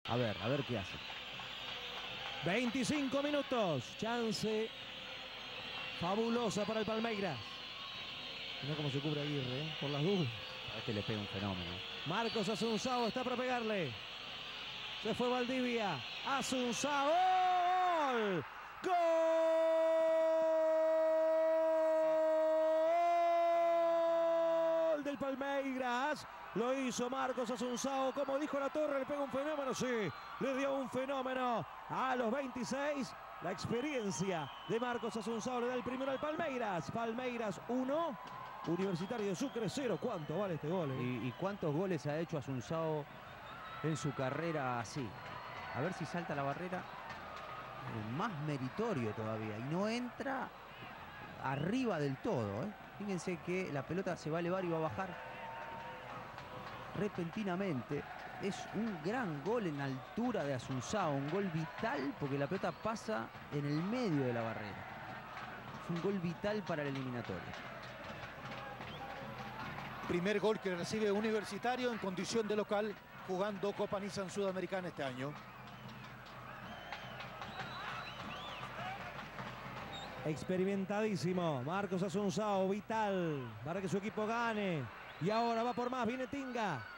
A ver qué hace. 25 minutos. Chance fabulosa para el Palmeiras. Mira cómo se cubre Aguirre, por las dudas. A este le pega un fenómeno. Marcos Asunzao está para pegarle. Se fue Valdivia. Asunzao. ¡Gol! ¡Gol del Palmeiras! Lo hizo Marcos Asunzao. Como dijo La Torre, le pega un fenómeno. Sí, le dio un fenómeno a los 26. La experiencia de Marcos Asunzao le da el primero al Palmeiras. Palmeiras 1, Universitario de Sucre 0. ¿Cuánto vale este gol? ¿Y cuántos goles ha hecho Asunzao en su carrera así? A ver si salta la barrera. Más meritorio todavía. Y no entra arriba del todo, ¿eh? Fíjense que la pelota se va a elevar y va a bajar repentinamente. Es un gran gol en altura de Asunzao. Un gol vital porque la pelota pasa en el medio de la barrera. Es un gol vital para el eliminatorio. Primer gol que recibe Universitario en condición de local, jugando Copa Nissan Sudamericana este año. Experimentadísimo Marcos Asunzao, vital para que su equipo gane. Y ahora va por más, viene Tinga.